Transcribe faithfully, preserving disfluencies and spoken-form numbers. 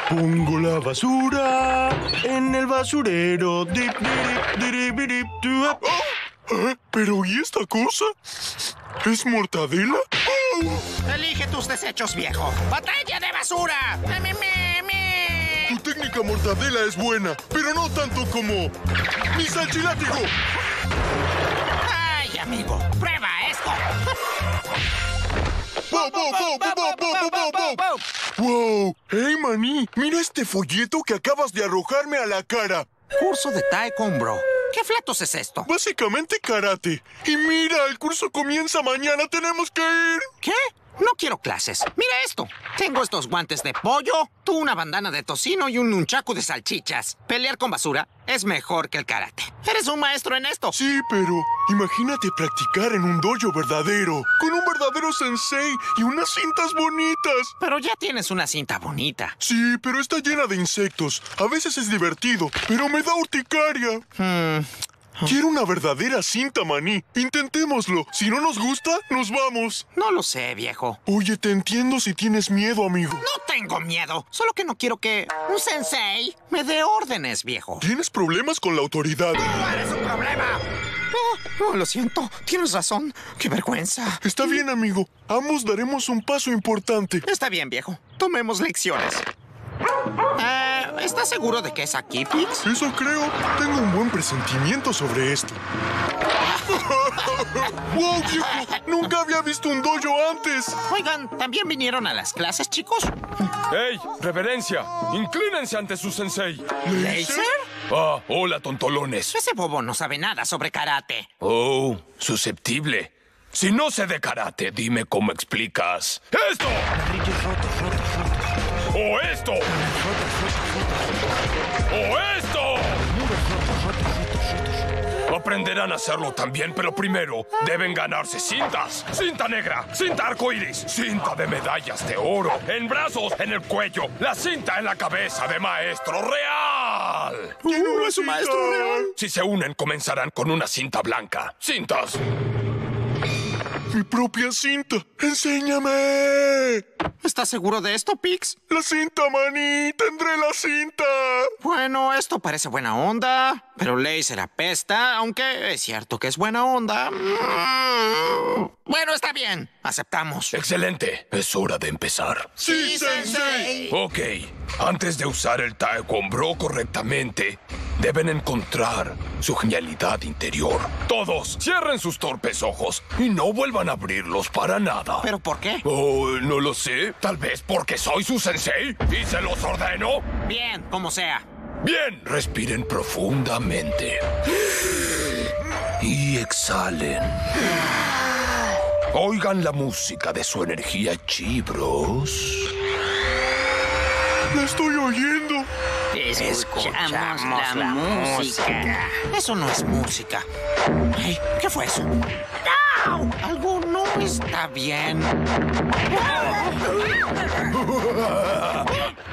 Pongo la basura en el basurero. Dip, dirip, dirip, dirip, duap. ¿Eh? ¿Pero y esta cosa? ¿Es mortadela? ¡Oh! Elige tus desechos, viejo. ¡Batalla de basura! ¡Me, me, me, me! Tu técnica mortadela es buena, pero no tanto como mi salchilátigo. ¡Ay, amigo! ¡Prueba esto! ¡Wow, wow, wow, wow, wow, wow, wow, wow! ¡Wow! ¡Hey, maní! ¡Mira este folleto que acabas de arrojarme a la cara! Curso de taekwondo. ¿Qué flatos es esto? Básicamente karate. Y mira, el curso comienza mañana. ¡Tenemos que ir! ¿Qué? No quiero clases. Mira esto. Tengo estos guantes de pollo, tú una bandana de tocino y un nunchaku de salchichas. Pelear con basura es mejor que el karate. Eres un maestro en esto. Sí, pero imagínate practicar en un dojo verdadero, con un verdadero sensei y unas cintas bonitas. Pero ya tienes una cinta bonita. Sí, pero está llena de insectos. A veces es divertido, pero me da urticaria. Hmm. Quiero una verdadera cinta, maní. Intentémoslo. Si no nos gusta, nos vamos. No lo sé, viejo. Oye, te entiendo si tienes miedo, amigo. No tengo miedo. Solo que no quiero que un sensei me dé órdenes, viejo. Tienes problemas con la autoridad. ¡Tú eres un problema! No, no, lo siento. Tienes razón. ¡Qué vergüenza! Está bien, amigo. Ambos daremos un paso importante. Está bien, viejo. Tomemos lecciones. Eh, ¿Estás seguro de que es aquí, Pix? Eso creo. Tengo un buen presentimiento sobre esto. ¡Wow, viejo! Nunca había visto un dojo antes. Oigan, ¿también vinieron a las clases, chicos? ¡Ey! ¡Reverencia! ¡Inclínense ante su sensei! ¿Laser? Ah, hola, tontolones. Ese bobo no sabe nada sobre karate. Oh, susceptible. Si no sé de karate, dime cómo explicas. ¡Esto! ¡O esto! ¡O esto! Aprenderán a hacerlo también, pero primero deben ganarse cintas. Cinta negra, cinta arcoíris, cinta de medallas de oro, en brazos, en el cuello, la cinta en la cabeza de maestro real. ¿Quién no es un maestro real? Si se unen, comenzarán con una cinta blanca. Cintas. Mi propia cinta. ¡Enséñame! ¿Estás seguro de esto, Pix? La cinta, maní. Tendré la cinta. Bueno, esto parece buena onda, pero Laser apesta, aunque es cierto que es buena onda. Bueno, está bien. Aceptamos. Excelente. Es hora de empezar. ¡Sí, sensei! Ok. Antes de usar el taekwondo correctamente, deben encontrar su genialidad interior. Todos, cierren sus torpes ojos y no vuelvan a abrirlos para nada. ¿Pero por qué? Oh, no lo sé. Tal vez porque soy su sensei y se los ordeno. Bien, como sea. Bien, respiren profundamente. Y exhalen. Oigan la música de su energía chi, bros. ¡La estoy oyendo! Escuchamos la, la música. Eso no es música. Hey, ¿qué fue eso? ¡No! Algo no está bien.